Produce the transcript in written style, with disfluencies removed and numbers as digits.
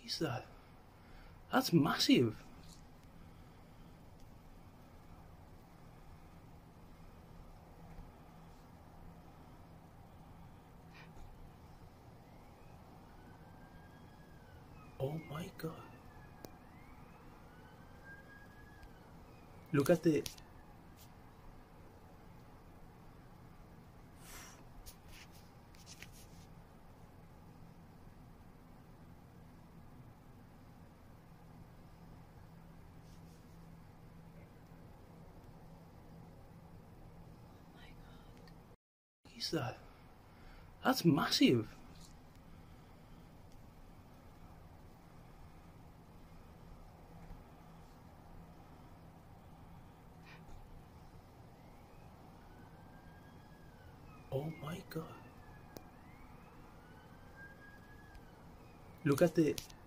is that? That's massive. Oh my god. Look at the... What is that? That's massive. Oh my god. Look at the...